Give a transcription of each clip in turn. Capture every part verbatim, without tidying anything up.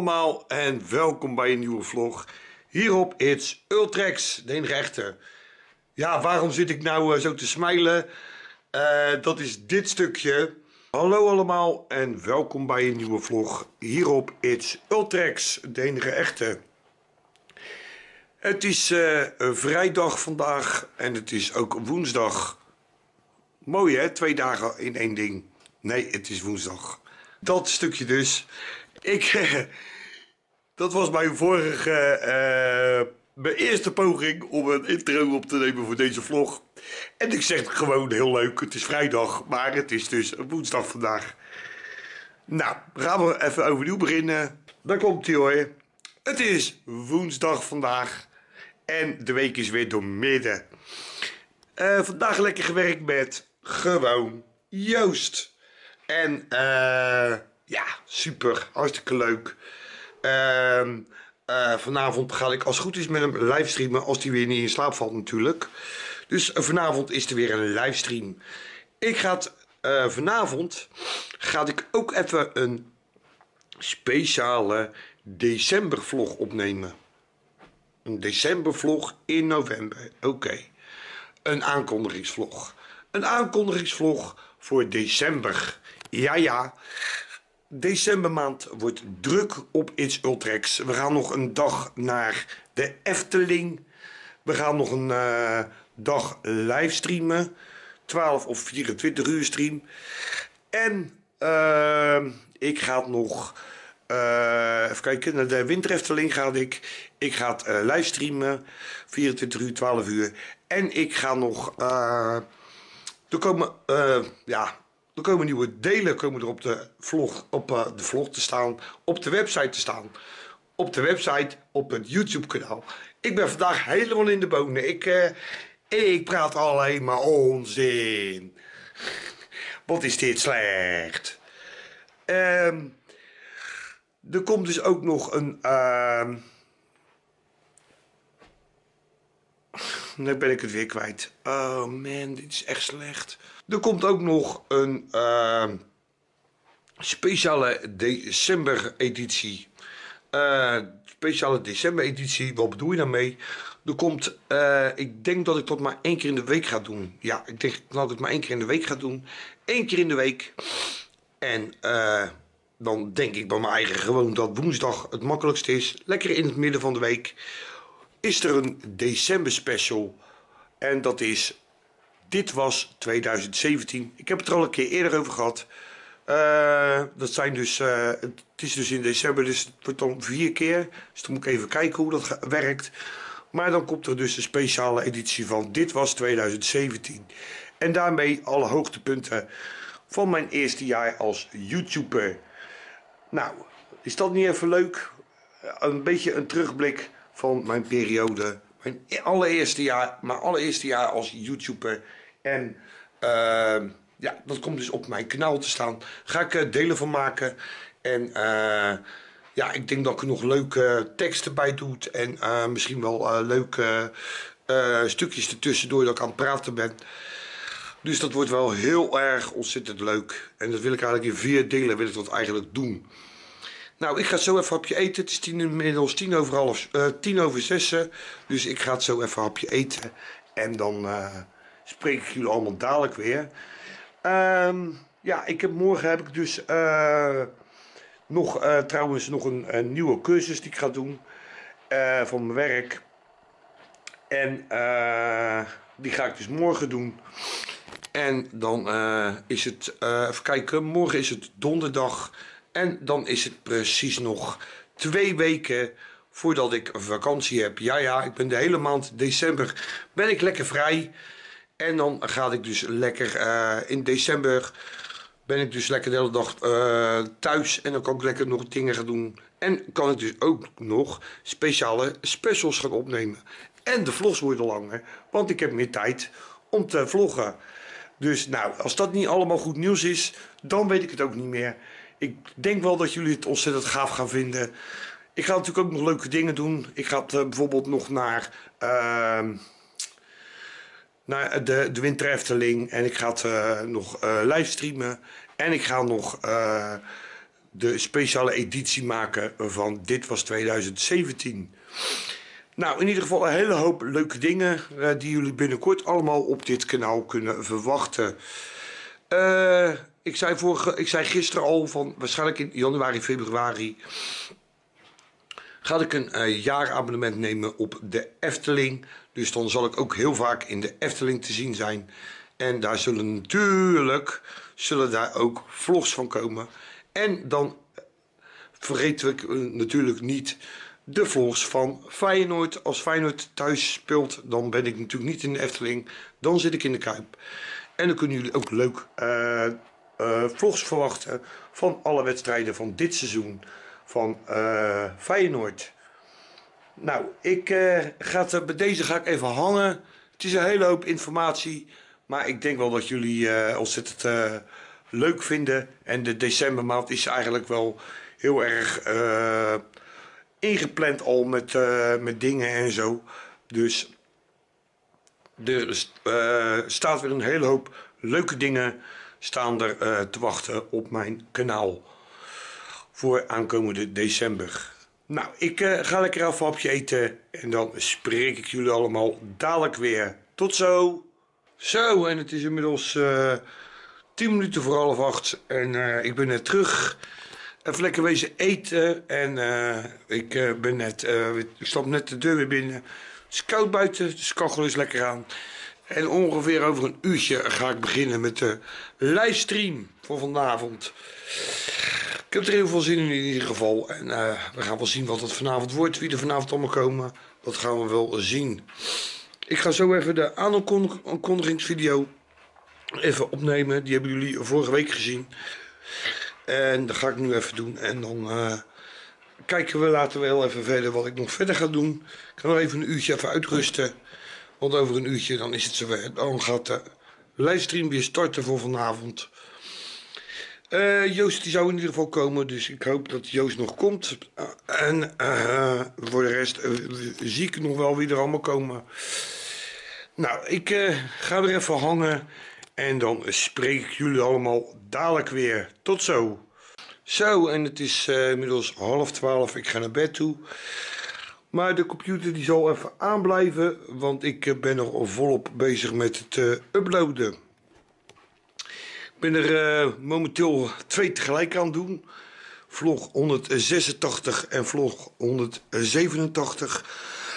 allemaal en welkom bij een nieuwe vlog hier op It's Ultrex, de enige echte. Ja, waarom zit ik nou uh, zo te smijlen? Uh, dat is dit stukje. Hallo allemaal en welkom bij een nieuwe vlog hier op It's Ultrex, de enige echte. Het is uh, een vrijdag vandaag en het is ook woensdag. Mooi hè, twee dagen in één ding. Nee, het is woensdag. Dat stukje dus. Ik, dat was mijn vorige, uh, mijn eerste poging om een intro op te nemen voor deze vlog. En ik zeg gewoon heel leuk, het is vrijdag, maar het is dus woensdag vandaag. Nou, gaan we even overnieuw beginnen. Daar komt ie hoor. Het is woensdag vandaag en de week is weer doormidden. Uh, vandaag lekker gewerkt met gewoon Joost. En uh, ja, super, hartstikke leuk. Uh, uh, vanavond ga ik als het goed is met hem livestreamen als hij weer niet in slaap valt natuurlijk. Dus uh, vanavond is er weer een livestream. Ik ga het, uh, vanavond ga ik ook even een speciale decembervlog opnemen. Een decembervlog in november, oké. Okay. Een aankondigingsvlog. Een aankondigingsvlog voor december. Ja, ja. Decembermaand wordt druk op It's Ultrex. We gaan nog een dag naar de Efteling. We gaan nog een uh, dag livestreamen. twaalf of vierentwintig uur stream. En uh, ik ga nog... Uh, even kijken, naar de Winter Efteling ga ik. Ik ga het uh, livestreamen. vierentwintig uur, twaalf uur. En ik ga nog... Uh, er komen... Uh, ja... Er komen nieuwe delen komen er op de vlog, op uh, de vlog te staan, op de website te staan. Op de website, op het YouTube kanaal. Ik ben vandaag helemaal in de bonen. Ik, uh, ik praat alleen maar onzin. Wat is dit slecht. Um, er komt dus ook nog een... Uh, nu ben ik het weer kwijt. Oh man, dit is echt slecht. Er komt ook nog een uh, speciale december-editie. Uh, speciale december-editie, wat bedoel je daarmee? Er komt, uh, ik denk dat ik dat maar één keer in de week ga doen. Ja, ik denk dat ik het maar één keer in de week ga doen. Eén keer in de week. En uh, dan denk ik bij mijn eigen gewoon dat woensdag het makkelijkste is. Lekker in het midden van de week is er een december special. En dat is... Dit was tweeduizend zeventien. Ik heb het er al een keer eerder over gehad. Uh, dat zijn dus, uh, het is dus in december, dus het wordt dan vier keer. Dus dan moet ik even kijken hoe dat werkt. Maar dan komt er dus een speciale editie van Dit was tweeduizend zeventien. En daarmee alle hoogtepunten van mijn eerste jaar als YouTuber. Nou, is dat niet even leuk? Een beetje een terugblik van mijn periode. Mijn allereerste jaar, mijn allereerste jaar als YouTuber. En uh, ja, dat komt dus op mijn kanaal te staan. Ga ik uh, delen van maken. En uh, ja, ik denk dat ik er nog leuke teksten bij doe. En uh, misschien wel uh, leuke uh, stukjes ertussendoor dat ik aan het praten ben. Dus dat wordt wel heel erg ontzettend leuk. En dat wil ik eigenlijk in vier delen wil ik dat eigenlijk doen. Nou, ik ga zo even een hapje eten. Het is tien, inmiddels tien over half, uh, tien over zessen. Dus ik ga het zo even een hapje eten. En dan uh, spreek ik jullie allemaal dadelijk weer. Um, ja, ik heb, morgen heb ik dus uh, nog uh, trouwens nog een, een nieuwe cursus die ik ga doen. Uh, van mijn werk. En uh, die ga ik dus morgen doen. En dan uh, is het, uh, even kijken, morgen is het donderdag. En dan is het precies nog twee weken voordat ik vakantie heb. Ja, ja, ik ben de hele maand december ben ik lekker vrij. En dan ga ik dus lekker uh, in december ben ik dus lekker de hele dag uh, thuis. En dan kan ik lekker nog dingen gaan doen. En kan ik dus ook nog speciale specials gaan opnemen. En de vlogs worden langer, want ik heb meer tijd om te vloggen. Dus nou, als dat niet allemaal goed nieuws is, dan weet ik het ook niet meer. Ik denk wel dat jullie het ontzettend gaaf gaan vinden. Ik ga natuurlijk ook nog leuke dingen doen. Ik ga uh, bijvoorbeeld nog naar, uh, naar de, de Winter Efteling. En ik ga het uh, nog uh, livestreamen. En ik ga nog uh, de speciale editie maken van Dit Was tweeduizend zeventien. Nou, in ieder geval een hele hoop leuke dingen uh, die jullie binnenkort allemaal op dit kanaal kunnen verwachten. Uh, ik, zei vorige, ik zei gisteren al van waarschijnlijk in januari, februari ga ik een uh, jaarabonnement nemen op de Efteling. Dus dan zal ik ook heel vaak in de Efteling te zien zijn. En daar zullen natuurlijk zullen daar ook vlogs van komen. En dan vergeten we uh, natuurlijk niet de vlogs van Feyenoord. Als Feyenoord thuis speelt, dan ben ik natuurlijk niet in de Efteling. Dan zit ik in de Kuip. En dan kunnen jullie ook leuk uh, uh, vlogs verwachten van alle wedstrijden van dit seizoen van uh, Feyenoord. Nou, ik uh, ga het, bij deze ga ik even hangen. Het is een hele hoop informatie, maar ik denk wel dat jullie uh, ontzettend uh, leuk vinden. En de decembermaand is eigenlijk wel heel erg uh, ingepland al met, uh, met dingen en zo. Dus er uh, staat weer een hele hoop leuke dingen staan er uh, te wachten op mijn kanaal voor aankomende december. Nou, ik uh, ga lekker een hapje eten en dan spreek ik jullie allemaal dadelijk weer. Tot zo! Zo, en het is inmiddels uh, tien minuten voor half acht en uh, ik ben net terug. Even lekker wezen eten en uh, ik uh, ben net, uh, ik stap net de deur weer binnen. Het is koud buiten, dus kachel is lekker aan. En ongeveer over een uurtje ga ik beginnen met de livestream voor vanavond. Ik heb er heel veel zin in in ieder geval. En uh, we gaan wel zien wat het vanavond wordt. Wie er vanavond allemaal komen, dat gaan we wel zien. Ik ga zo even de aankondigingsvideo even opnemen. Die hebben jullie vorige week gezien. En dat ga ik nu even doen. En dan uh, kijken we later wel even verder wat ik nog verder ga doen. Ik ga nog even een uurtje even uitrusten. Want over een uurtje dan is het zover. Dan gaat de livestream weer starten voor vanavond. Uh, Joost die zou in ieder geval komen. Dus ik hoop dat Joost nog komt. Uh, en uh, voor de rest uh, zie ik nog wel wie er allemaal komen. Nou, ik uh, ga er even hangen. En dan spreek ik jullie allemaal dadelijk weer. Tot zo. Zo, en het is uh, inmiddels half twaalf. Ik ga naar bed toe. Maar de computer die zal even aanblijven, want ik ben nog volop bezig met het uh, uploaden. Ik ben er uh, momenteel twee tegelijk aan het doen. Vlog honderdzesentachtig en vlog honderdzevenentachtig.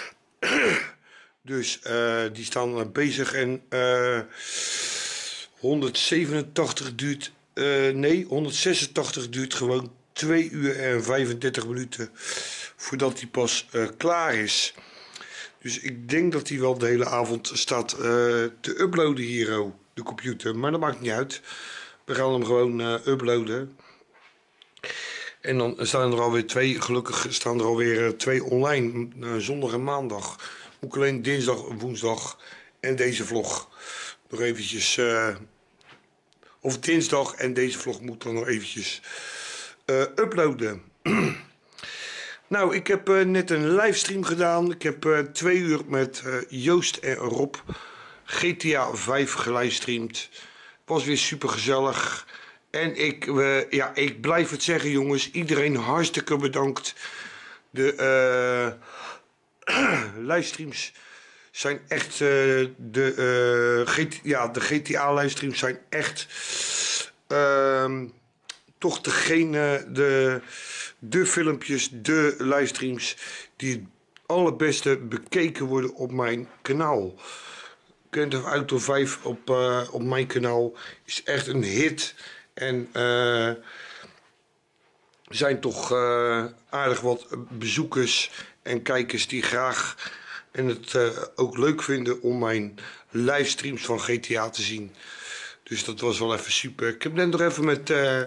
Dus uh, die staan uh, bezig en uh, honderdzevenentachtig duurt, uh, nee honderdzesentachtig duurt gewoon twee uur en vijfendertig minuten. Voordat hij pas uh, klaar is. Dus ik denk dat hij wel de hele avond staat uh, te uploaden hier, oh, de computer. Maar dat maakt niet uit. We gaan hem gewoon uh, uploaden. En dan staan er alweer twee, gelukkig staan er alweer uh, twee online. Uh, zondag en maandag. Ook alleen dinsdag, woensdag en deze vlog. Nog eventjes... Uh, of dinsdag en deze vlog moet dan nog eventjes uh, uploaden. Nou, ik heb uh, net een livestream gedaan. Ik heb uh, twee uur met uh, Joost en Rob G T A vijf gelivestreamd. Was weer super gezellig. En ik, uh, ja, ik blijf het zeggen, jongens. Iedereen hartstikke bedankt. De uh, livestreams zijn echt... Uh, de, uh, G T, ja, de G T A livestreams zijn echt... Uh, toch degene... De, De filmpjes, de livestreams die het allerbeste bekeken worden op mijn kanaal. Grand Theft Auto vijf op, uh, op mijn kanaal is echt een hit. En uh, er zijn toch uh, aardig wat bezoekers en kijkers die graag en het uh, ook leuk vinden om mijn livestreams van G T A te zien. Dus dat was wel even super. Ik heb net nog even met... Uh,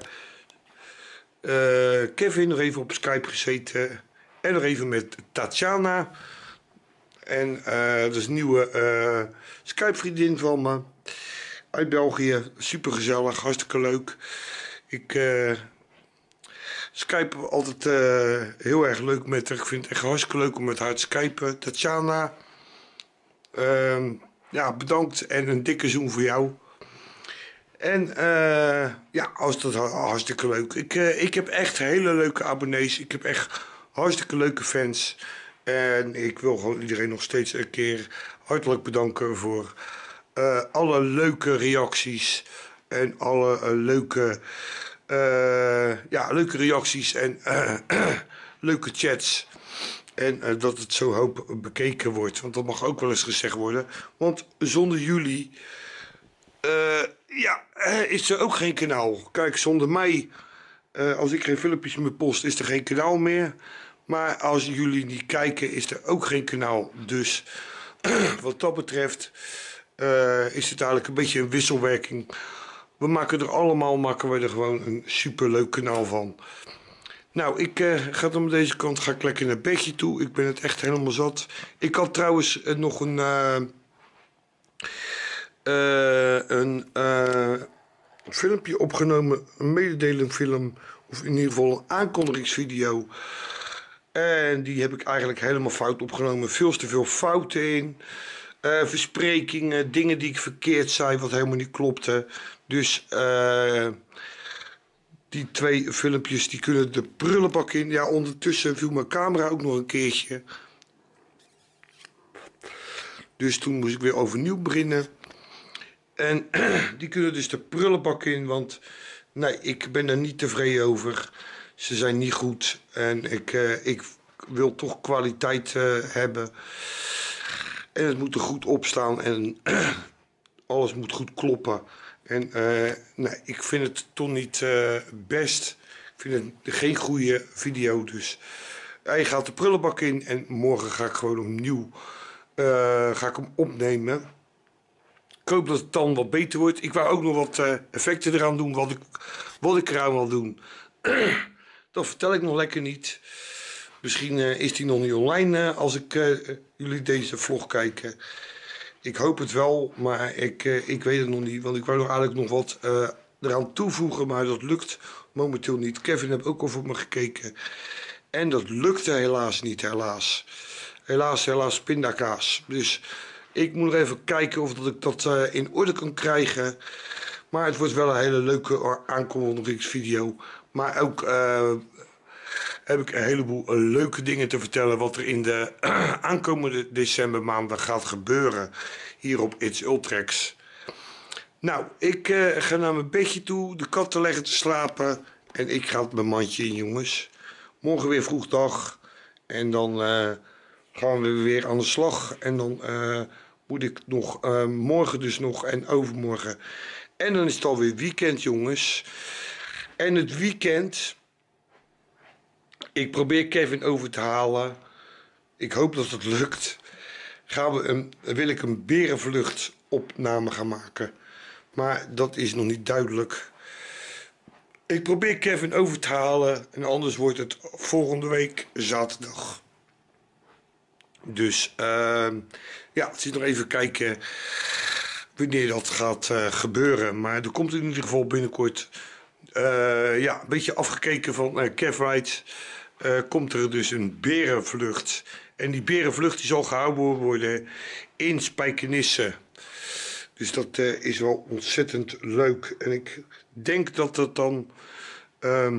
Uh, Kevin nog even op Skype gezeten. En nog even met Tatjana. En uh, dat is een nieuwe uh, Skype vriendin van me. Uit België. Super gezellig. Hartstikke leuk. Ik uh, Skype altijd uh, heel erg leuk met haar. Ik vind het echt hartstikke leuk om met haar te skypen. Tatjana. Uh, ja, bedankt. En een dikke zoen voor jou. En uh, ja, als dat hartstikke leuk. Ik, uh, ik heb echt hele leuke abonnees. Ik heb echt hartstikke leuke fans. En ik wil gewoon iedereen nog steeds een keer hartelijk bedanken voor uh, alle leuke reacties. En alle uh, leuke, uh, ja, leuke reacties en uh, leuke chats. En uh, dat het zo hoop bekeken wordt. Want dat mag ook wel eens gezegd worden. Want zonder jullie uh, ja, is er ook geen kanaal. Kijk, zonder mij, uh, als ik geen filmpjes meer post, is er geen kanaal meer. Maar als jullie niet kijken, is er ook geen kanaal. Dus wat dat betreft uh, is het eigenlijk een beetje een wisselwerking. We maken er allemaal maken we er gewoon een superleuk kanaal van. Nou, ik uh, ga dan met deze kant ga ik lekker naar bedje toe. Ik ben het echt helemaal zat. Ik had trouwens uh, nog een, uh, uh, een uh, filmpje opgenomen. Een mededelingfilm. Of in ieder geval een aankondigingsvideo. En die heb ik eigenlijk helemaal fout opgenomen. Veel te veel fouten in. Uh, versprekingen, dingen die ik verkeerd zei, wat helemaal niet klopte. Dus uh, die twee filmpjes die kunnen de prullenbak in. Ja, ondertussen viel mijn camera ook nog een keertje. Dus toen moest ik weer overnieuw beginnen. En die kunnen dus de prullenbak in, want nee, ik ben er niet tevreden over. Ze zijn niet goed en ik, uh, ik wil toch kwaliteit uh, hebben. En het moet er goed op staan en alles moet goed kloppen. En uh, nee, ik vind het toch niet uh, best. Ik vind het geen goede video. Dus hij gaat de prullenbak in en morgen ga ik gewoon opnieuw uh, ga ik hem opnemen. Ik hoop dat het dan wat beter wordt. Ik wou ook nog wat uh, effecten eraan doen, wat ik, wat ik eraan wil doen. Dat vertel ik nog lekker niet. Misschien uh, is die nog niet online uh, als ik uh, jullie deze vlog kijken. Ik hoop het wel, maar ik, uh, ik weet het nog niet. Want ik wou nog eigenlijk nog wat uh, eraan toevoegen, maar dat lukt momenteel niet. Kevin heeft ook al voor me gekeken. En dat lukte helaas niet, helaas. Helaas, helaas pindakaas. Dus ik moet nog even kijken of dat ik dat uh, in orde kan krijgen. Maar het wordt wel een hele leuke aankondigingsvideo. Maar ook uh, heb ik een heleboel uh, leuke dingen te vertellen wat er in de uh, aankomende decembermaanden gaat gebeuren hier op It's Ultrex. Nou, ik uh, ga naar mijn bedje toe, de katten leggen te slapen en ik ga mijn mandje in, jongens. Morgen weer vroeg dag en dan uh, gaan we weer aan de slag en dan uh, moet ik nog uh, morgen dus nog en overmorgen. En dan is het alweer weekend, jongens. En het weekend, ik probeer Kevin over te halen. Ik hoop dat het lukt. Gaan we een, wil ik een berenvlucht opname gaan maken. Maar dat is nog niet duidelijk. Ik probeer Kevin over te halen. En anders wordt het volgende week zaterdag. Dus uh, ja, het is nog even kijken wanneer dat gaat uh, gebeuren. Maar er komt in ieder geval binnenkort uh, ja, een beetje afgekeken van uh, Kevride. Uh, komt er dus een berenvlucht. En die berenvlucht die zal gehouden worden in Spijkenisse. Dus dat uh, is wel ontzettend leuk. En ik denk dat dat dan uh,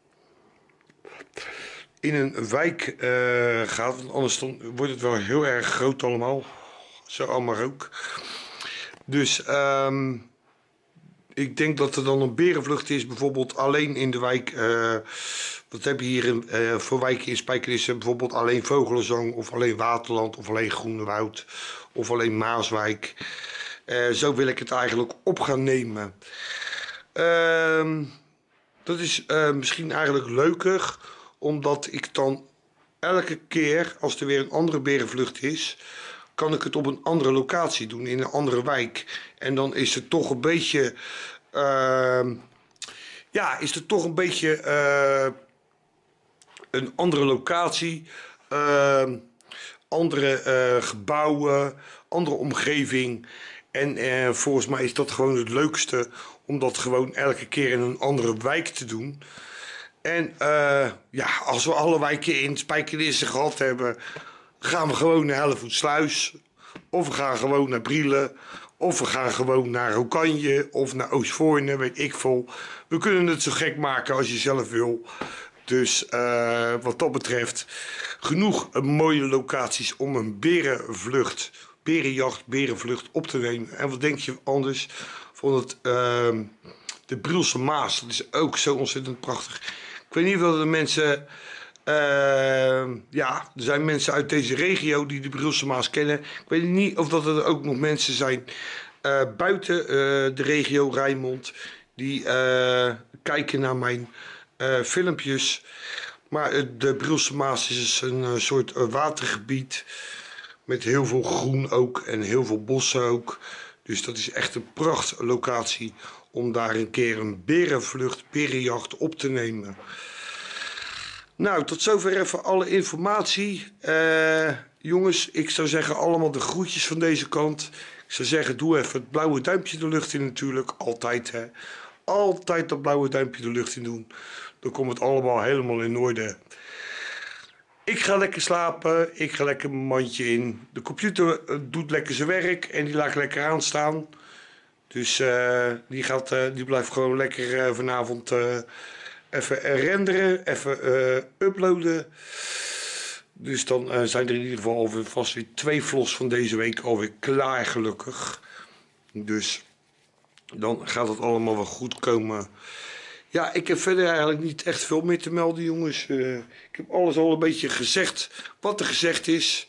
in een wijk uh, gaat. Want anders dan wordt het wel heel erg groot allemaal. Zo allemaal ook. Dus um, ik denk dat er dan een berenvlucht is. Bijvoorbeeld alleen in de wijk. Uh, wat heb je hier in, uh, voor wijken in Spijkenisse? Bijvoorbeeld alleen Vogelenzang. Of alleen Waterland. Of alleen Groenewoud. Of alleen Maaswijk. Uh, zo wil ik het eigenlijk op gaan nemen. Uh, dat is uh, misschien eigenlijk leuker. Omdat ik dan elke keer als er weer een andere berenvlucht is, kan ik het op een andere locatie doen. In een andere wijk. En dan is het toch een beetje... Uh, ja, is het toch een beetje uh, een andere locatie. Uh, andere uh, gebouwen. Andere omgeving. En uh, volgens mij is dat gewoon het leukste om dat gewoon elke keer in een andere wijk te doen. En uh, ja, als we alle wijken in Spijkenisse gehad hebben, gaan we gewoon naar Hellevoetsluis. Of we gaan gewoon naar Brielen. Of we gaan gewoon naar Rokanje of naar Oostvoorne, weet ik veel. We kunnen het zo gek maken als je zelf wil. Dus uh, wat dat betreft, genoeg uh, mooie locaties om een berenvlucht, berenjacht, berenvlucht op te nemen. En wat denk je anders van het, uh, de Brielse Maas? Dat is ook zo ontzettend prachtig. Ik weet niet of de mensen, uh, ja, er zijn mensen uit deze regio die de Brielse Maas kennen. Ik weet niet of dat er ook nog mensen zijn uh, buiten uh, de regio Rijnmond die uh, kijken naar mijn Uh, filmpjes. Maar uh, de Brielse Maas is een uh, soort uh, watergebied met heel veel groen ook en heel veel bossen ook. Dus dat is echt een prachtlocatie om daar een keer een berenvlucht, berenjacht op te nemen. Nou, tot zover even alle informatie. Uh, jongens, ik zou zeggen allemaal de groetjes van deze kant. Ik zou zeggen, doe even het blauwe duimpje de lucht in natuurlijk. Altijd, hè. Altijd dat blauwe duimpje de lucht in doen. Dan komt het allemaal helemaal in orde. Ik ga lekker slapen. Ik ga lekker mijn mandje in. De computer doet lekker zijn werk. En die laat ik lekker aanstaan. Dus uh, die, gaat, uh, die blijft gewoon lekker uh, vanavond uh, even renderen. Even uh, uploaden. Dus dan uh, zijn er in ieder geval alweer vast weer twee vlogs van deze week alweer klaar gelukkig. Dus dan gaat het allemaal wel goed komen. Ja, ik heb verder eigenlijk niet echt veel meer te melden, jongens. Uh, ik heb alles al een beetje gezegd wat er gezegd is.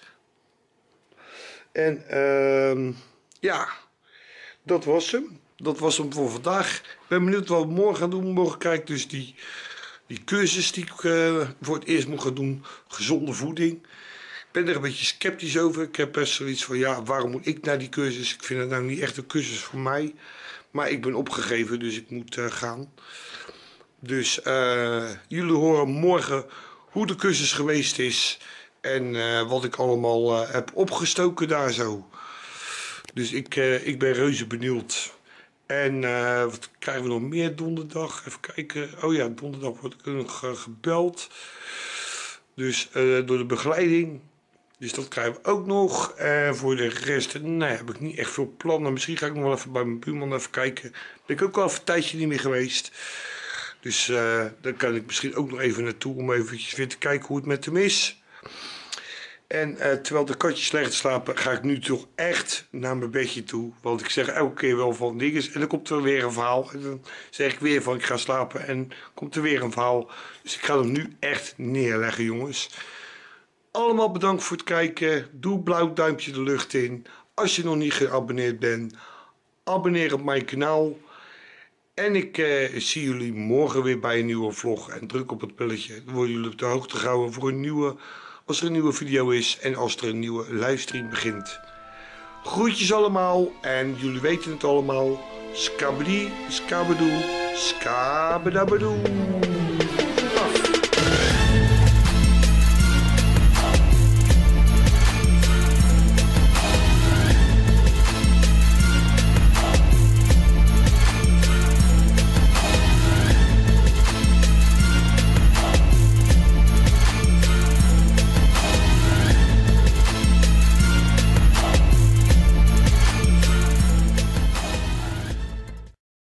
En uh, ja, dat was hem. Dat was hem voor vandaag. Ik ben benieuwd wat we morgen gaan doen. Morgen krijg ik dus die, die cursus die ik uh, voor het eerst moet gaan doen. Gezonde voeding. Ik ben er een beetje sceptisch over. Ik heb best zoiets van, ja, waarom moet ik naar die cursus? Ik vind het nou niet echt een cursus voor mij. Maar ik ben opgegeven, dus ik moet uh, gaan. Dus uh, jullie horen morgen hoe de cursus geweest is. En uh, wat ik allemaal uh, heb opgestoken daar zo. Dus ik, uh, ik ben reuze benieuwd. En uh, wat krijgen we nog meer donderdag? Even kijken. Oh ja, donderdag word ik nog uh, gebeld. Dus uh, door de begeleiding. Dus dat krijgen we ook nog. En uh, voor de rest nee, heb ik niet echt veel plannen. Misschien ga ik nog wel even bij mijn buurman even kijken. Ben ik ook al even een tijdje niet meer geweest. Dus uh, daar kan ik misschien ook nog even naartoe om eventjes weer te kijken hoe het met hem is. En uh, terwijl de katjes slecht slapen, ga ik nu toch echt naar mijn bedje toe. Want ik zeg elke keer wel van dingen en dan komt er weer een verhaal. En dan zeg ik weer van ik ga slapen en komt er weer een verhaal. Dus ik ga hem nu echt neerleggen, jongens. Allemaal bedankt voor het kijken. Doe blauw duimpje de lucht in. Als je nog niet geabonneerd bent, abonneer op mijn kanaal. En ik uh, zie jullie morgen weer bij een nieuwe vlog. En druk op het belletje. Dan worden jullie op de hoogte gehouden voor een nieuwe, als er een nieuwe video is. En als er een nieuwe livestream begint. Groetjes allemaal. En jullie weten het allemaal. Skabedi, skabedoe, skabedabedoe.